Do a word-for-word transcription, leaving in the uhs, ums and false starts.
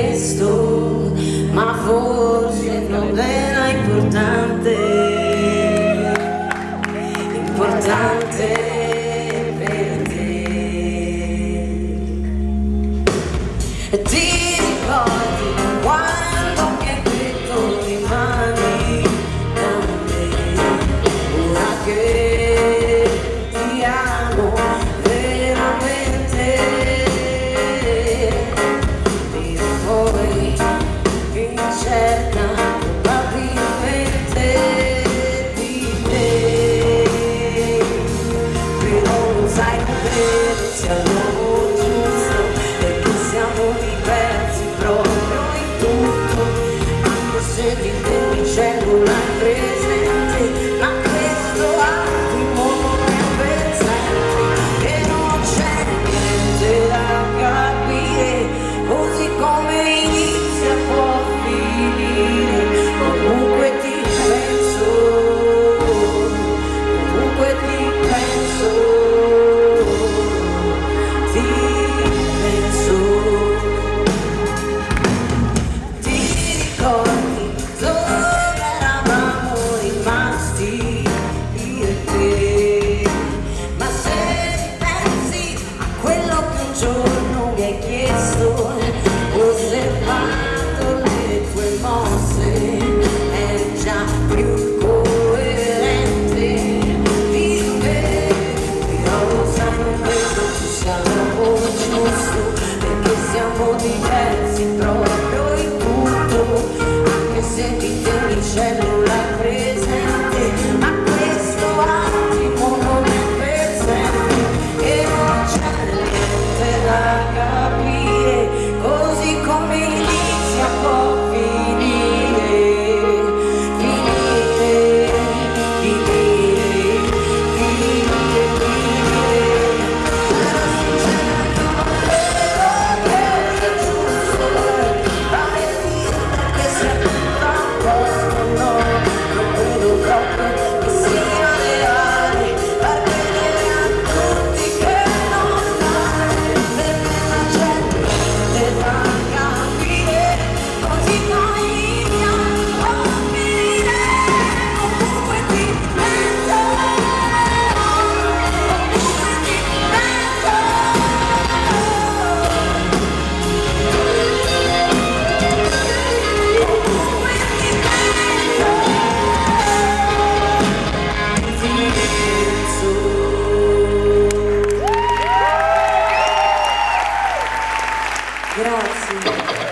chiesto, ma forse il problema è importante, importante per te. Ti ricordi quando mi hai detto rimani da me, ora che ti amo veramente, e poi incerta probabilmente di te, però non sai bene sia l'uomo giusto, perché siamo diversi proprio in tutto, anche se di te mi cellula è presente, ma questo attimo non è per sempre, e non c'è niente da capire, così come inizia può finire, comunque ti penso, comunque ti penso, ti penso. Ti ricordi dove eravamo rimasti io e te? Ma se pensi a quello che un giorno mi hai chiesto, ho osservato le tue mosse, è già più coerente di me, però lo sai non credo ci sia l'uomo giusto, perché siamo diversi proprio in tutto, anche se di te mi cellula è presente, ma questo attimo non è per sempre, e non c'è niente da capire, così come inizia può finire, finire, finire, finire, finire, però sinceramente non credo che sia giusto, vai a dire che sia tutto a posto, no, non credo proprio che sia reale, far vedere a tutti che non vale, per me non c'è niente da capire, così poi inizia può finire, comunque ti penso, comunque ti penso, comunque ti penso, ti penso. Grazie.